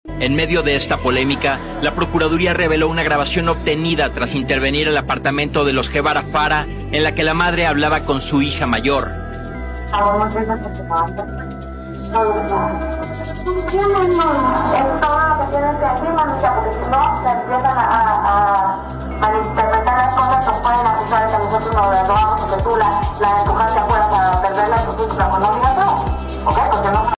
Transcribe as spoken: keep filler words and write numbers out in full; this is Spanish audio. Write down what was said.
En medio de esta polémica, la Procuraduría reveló una grabación obtenida tras intervenir el apartamento de los Guevara Fara, en la que la madre hablaba con su hija mayor. Malinterpretar las cosas